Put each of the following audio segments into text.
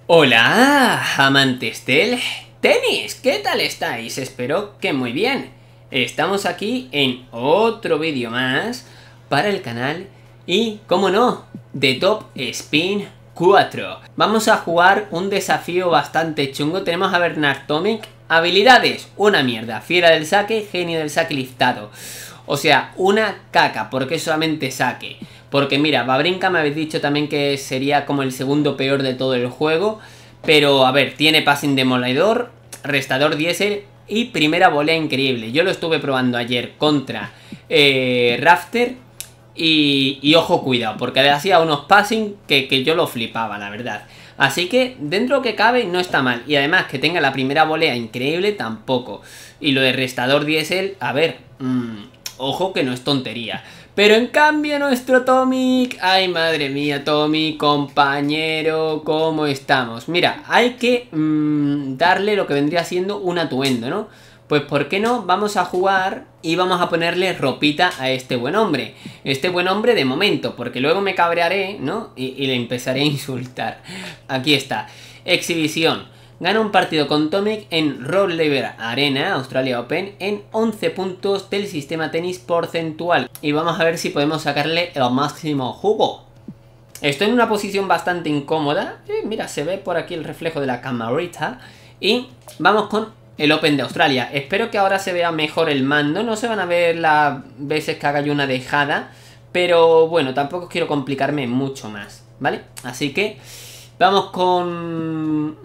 Hola, amantes del tenis, ¿qué tal estáis? Espero que muy bien. Estamos aquí en otro vídeo más para el canal y, como no, de Top Spin 4. Vamos a jugar un desafío bastante chungo. Tenemos a Bernard Tomic. Habilidades, una mierda. Fiera del saque, genio del saque liftado. O sea, una caca, porque solamente saque. Porque mira, Wawrinka me habéis dicho también que sería como el segundo peor de todo el juego. Pero a ver, tiene passing demoledor, restador diésel y primera volea increíble. Yo lo estuve probando ayer contra Rafter. Y ojo, cuidado, porque le hacía unos passing que yo lo flipaba, la verdad. Así que dentro que cabe no está mal. Y además que tenga la primera volea increíble tampoco. Y lo de restador diésel, a ver, ojo que no es tontería. Pero en cambio nuestro Tomic, ay madre mía Tomic, compañero, ¿cómo estamos? Mira, hay que darle lo que vendría siendo un atuendo, ¿no? Pues ¿por qué no? Vamos a jugar y vamos a ponerle ropita a este buen hombre. Este buen hombre de momento, porque luego me cabrearé, ¿no? Y le empezaré a insultar. Aquí está, exhibición. Gana un partido con Tomic en Rod Laver Arena, Australia Open, en 11 puntos del sistema tenis porcentual. Y vamos a ver si podemos sacarle el máximo jugo. Estoy en una posición bastante incómoda. Mira, se ve por aquí el reflejo de la camarita. Y vamos con el Open de Australia. Espero que ahora se vea mejor el mando. No se van a ver las veces que haga yo una dejada. Pero bueno, tampoco quiero complicarme mucho más, ¿vale? Así que vamos con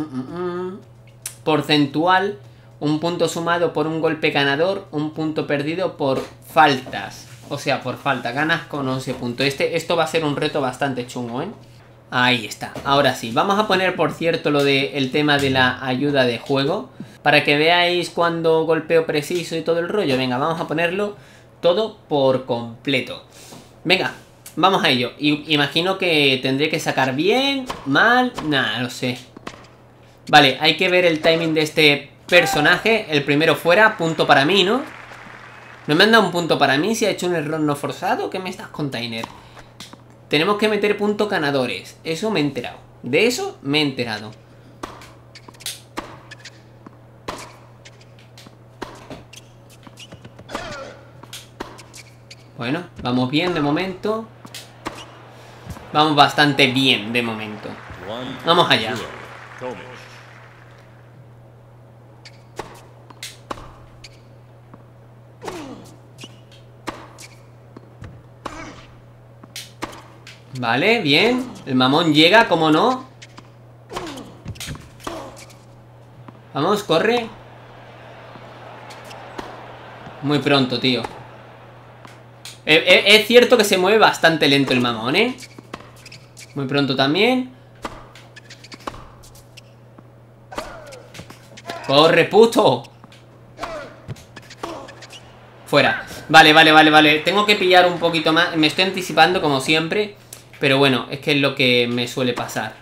porcentual, un punto sumado por un golpe ganador, un punto perdido por faltas. O sea, por falta, ganas con 11 puntos. Esto va a ser un reto bastante chungo, ¿eh? Ahí está, ahora sí. Vamos a poner, por cierto, lo del tema de la ayuda de juego, para que veáis cuando golpeo preciso y todo el rollo. Venga, vamos a ponerlo todo por completo. Venga, vamos a ello. Imagino que tendré que sacar bien, mal, nada, no sé. Vale, hay que ver el timing de este personaje. El primero fuera, punto para mí, ¿no? ¿No me han dado un punto para mí si ha hecho un error no forzado? ¿Qué me estás, container? Tenemos que meter puntos ganadores. Eso me he enterado. De eso me he enterado. Bueno, vamos bien de momento. Vamos bastante bien de momento. Vamos allá. Vale, bien. El mamón llega, ¿cómo no? Vamos, corre. Muy pronto, tío. Es cierto que se mueve bastante lento el mamón, ¿eh? Muy pronto también. ¡Corre, puto! Fuera. Vale. Tengo que pillar un poquito más. Me estoy anticipando como siempre. Pero bueno, es que es lo que me suele pasar.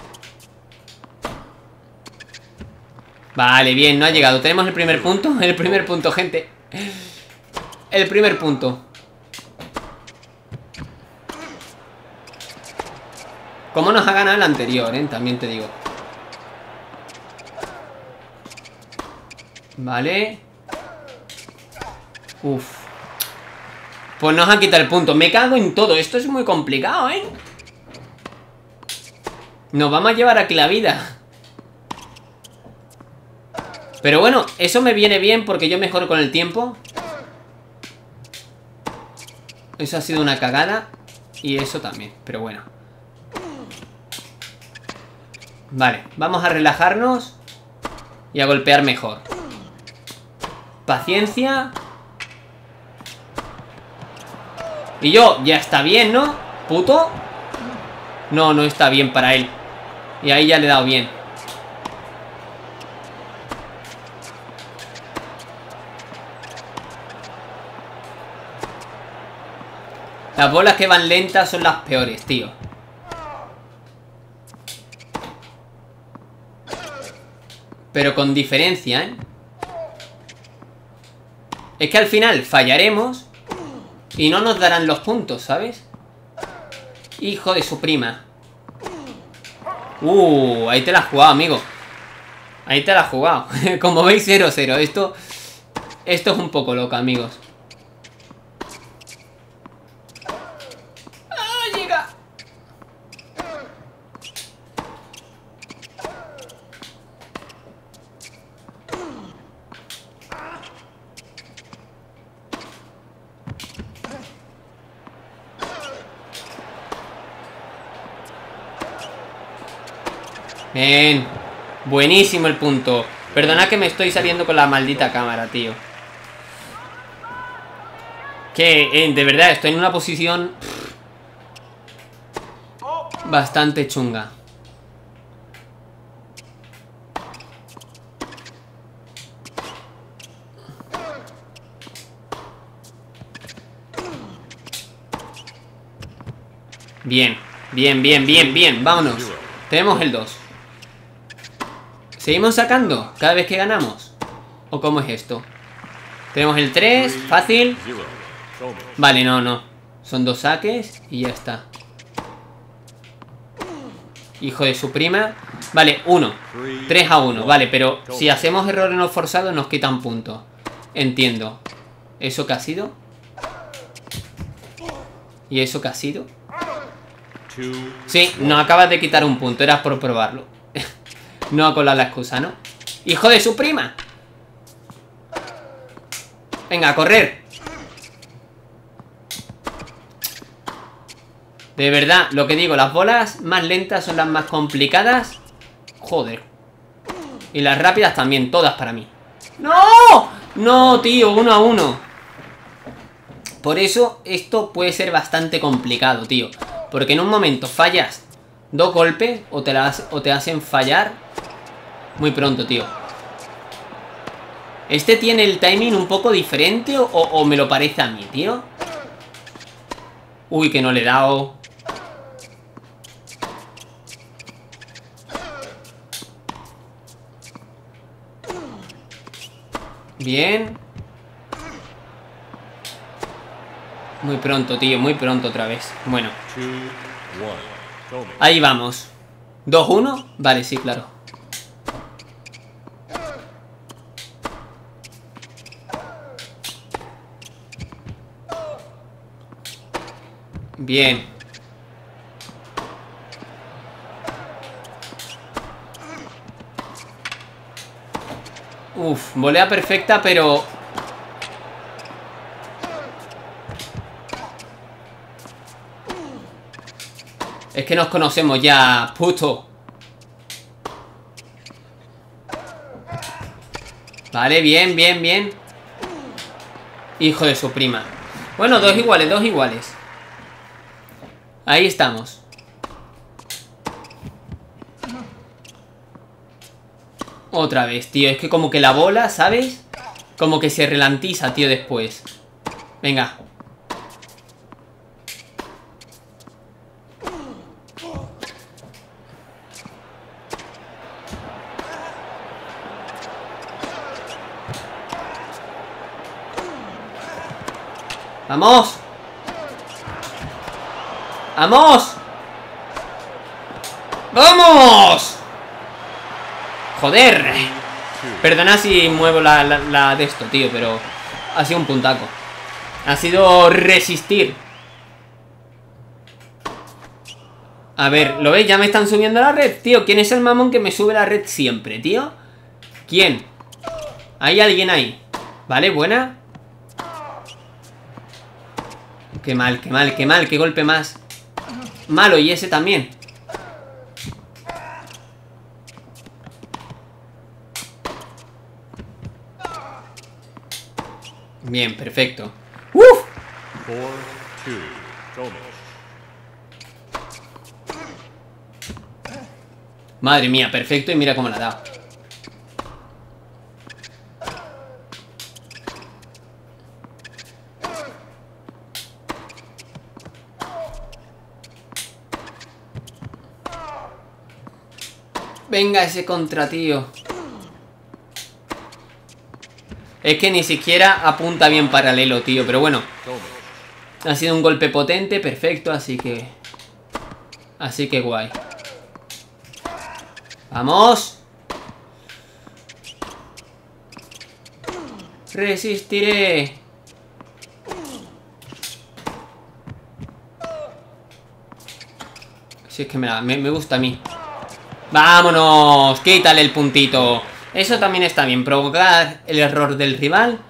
Vale, bien, no ha llegado. Tenemos el primer punto. El primer punto, gente. El primer punto. Como nos ha ganado el anterior, también te digo. Vale. Uf. Pues nos ha quitado el punto. Me cago en todo. Esto es muy complicado, ¿eh? Nos vamos a llevar aquí la vida. Pero bueno, eso me viene bien porque yo mejoro con el tiempo. Eso ha sido una cagada. Y eso también, pero bueno. Vale, vamos a relajarnos y a golpear mejor. Paciencia. Y yo, ya está bien, ¿no? ¿Puto? No, no está bien para él. Y ahí ya le he dado bien. Las bolas que van lentas son las peores, tío. Pero con diferencia, ¿eh? Es que al final fallaremos y no nos darán los puntos, ¿sabes? Hijo de su prima. Ahí te la has jugado, amigo. Ahí te la has jugado. Como veis, 0-0. Esto es un poco loco, amigos. ¡Ah, llega! Bien. Buenísimo el punto. Perdona que me estoy saliendo con la maldita cámara, tío. Que, de verdad, estoy en una posición bastante chunga. Bien, bien, bien, bien, bien. Vámonos. Tenemos el 2. ¿Seguimos sacando cada vez que ganamos? ¿O cómo es esto? Tenemos el 3, fácil. Vale, no. Son 2 saques y ya está. Hijo de su prima. Vale, 1. 3-1, vale, pero si hacemos errores no forzados nos quitan puntos. Entiendo. ¿Eso qué ha sido? ¿Y eso qué ha sido? Sí, nos acabas de quitar un punto, era por probarlo. No a colar la excusa, ¿no? ¡Hijo de su prima! Venga, a correr. De verdad, lo que digo, las bolas más lentas son las más complicadas. Joder. Y las rápidas también, todas para mí. ¡No! No, tío, 1-1. Por eso esto puede ser bastante complicado, tío. Porque en un momento fallas 2 golpes o te hacen fallar muy pronto, tío. ¿Este tiene el timing un poco diferente o me lo parece a mí, tío? Uy, que no le he dado. Bien. Muy pronto, tío, muy pronto otra vez. Bueno. Ahí vamos. 2-1. Vale, sí, claro. Bien. Uf, volea perfecta, pero... Es que nos conocemos ya, puto. Vale, bien, bien, bien. Hijo de su prima. Bueno, 2 iguales, 2 iguales. Ahí estamos. Otra vez, tío. Es que como que la bola, ¿sabes? Como que se ralentiza, tío, después. Venga. ¡Vamos! ¡Vamos! ¡Vamos! ¡Joder! Perdona si muevo la de esto, tío, pero ha sido un puntaco. Ha sido resistir. A ver, ¿lo veis? Ya me están subiendo a la red, tío. ¿Quién es el mamón que me sube la red siempre, tío? ¿Quién? ¿Hay alguien ahí? Vale, buena. Qué mal, qué mal, qué mal. Qué golpe más malo. Y ese también. Bien, perfecto. ¡Uf! 4-2, Madre mía, perfecto. Y mira cómo la ha dado. Venga ese contra, tío. Es que ni siquiera apunta bien paralelo, tío. Pero bueno. Ha sido un golpe potente, perfecto. Así que guay. ¡Vamos! Resistiré. Si es que me gusta a mí. ¡Vámonos! Quítale el puntito. Eso también está bien. Provocar el error del rival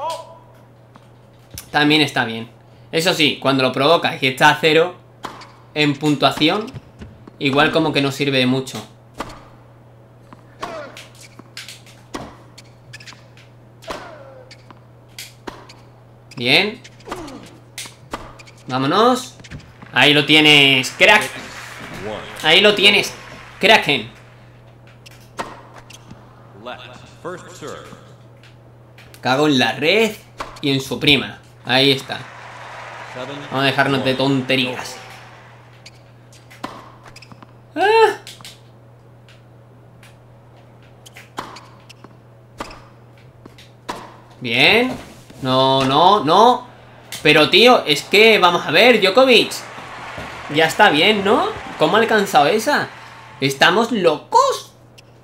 también está bien. Eso sí, cuando lo provocas y está a 0 en puntuación, igual como que no sirve de mucho. Bien. Vámonos. Ahí lo tienes, crack. Ahí lo tienes, Kraken. Cago en la red y en su prima. Ahí está. Vamos a dejarnos de tonterías. ¡Ah! Bien. No, no, no. Pero tío, es que, vamos a ver, Djokovic. Ya está bien, ¿no? ¿Cómo ha alcanzado esa? ¿Estamos locos?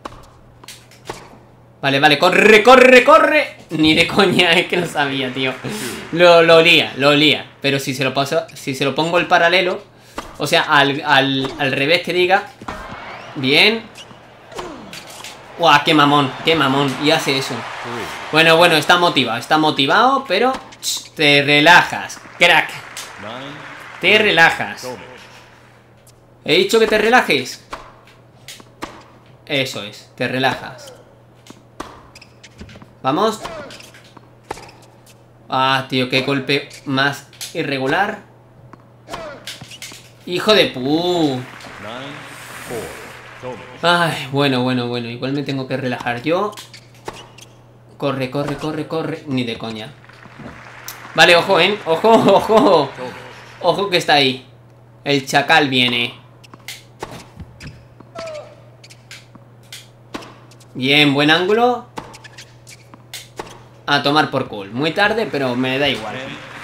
Vale, vale, corre, corre, corre. Ni de coña, es que no sabía, tío. Lo olía. Pero si se lo paso, si se lo pongo el paralelo, o sea, al revés que diga. Bien. ¡Guau! ¡Qué mamón! ¡Qué mamón! Y hace eso. Bueno, está motivado, pero te relajas, crack. Te relajas. He dicho que te relajes. Eso es, te relajas. Vamos. Ah, tío, qué golpe más irregular. Hijo de pu. Ay, bueno. Igual me tengo que relajar yo. Corre. Ni de coña. Vale, ojo, ojo. Ojo que está ahí. El chacal viene. Bien, buen ángulo. A tomar por cool. Muy tarde, pero me da igual.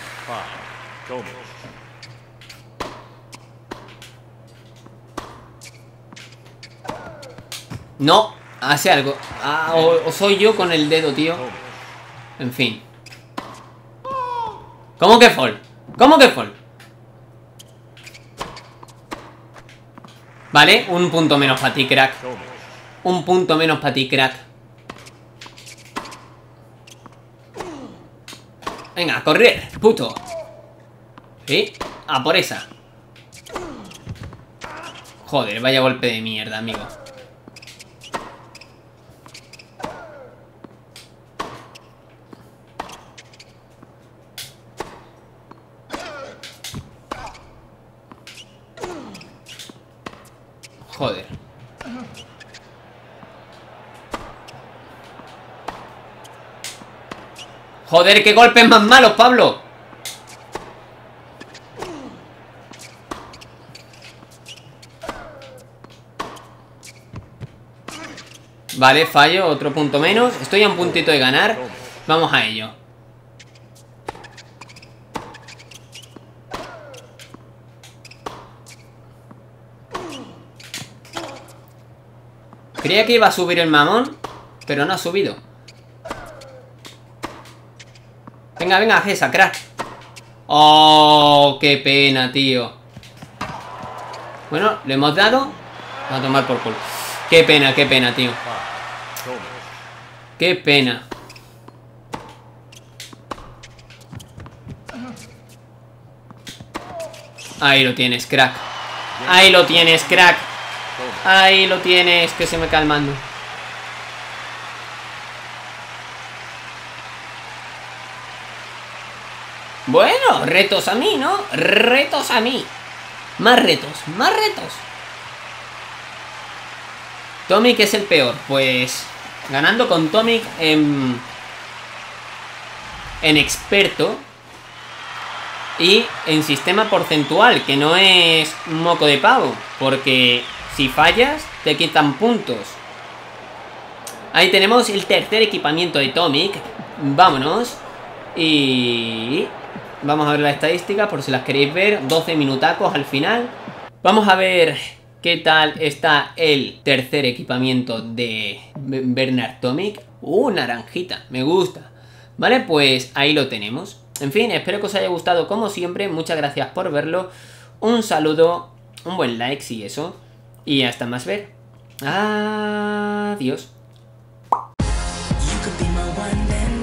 No, hace algo. Ah, o soy yo con el dedo, tío. En fin. ¿Cómo que fall? ¿Cómo que fall? Vale, un punto menos para ti, crack. Un punto menos para ti, crack. Venga, a correr, puto. ¿Sí? A por esa. Joder, vaya golpe de mierda, amigo. Joder. Joder, qué golpes más malos, Pablo. Vale, fallo, otro punto menos. Estoy a un puntito de ganar. Vamos a ello. Creía que iba a subir el mamón, pero no ha subido. Venga, Gesa, crack. Oh, qué pena, tío. Bueno, le hemos dado. Va a tomar por culo. Qué pena, tío. Qué pena. Ahí lo tienes, crack. Ahí lo tienes, crack. Ahí lo tienes, que se me calmando. Bueno, retos a mí, ¿no? Retos a mí. Más retos, más retos. Tomic es el peor. Pues ganando con Tomic en experto y en sistema porcentual, que no es moco de pavo, porque si fallas te quitan puntos. Ahí tenemos el tercer equipamiento de Tomic. Vámonos. Y vamos a ver la estadística por si las queréis ver. 12 minutacos al final. Vamos a ver ¿Qué tal está el tercer equipamiento de Bernard Tomic? Naranjita, me gusta. Vale, pues ahí lo tenemos. En fin, espero que os haya gustado como siempre. Muchas gracias por verlo. Un saludo, un buen like si eso. Y hasta más ver. Adiós.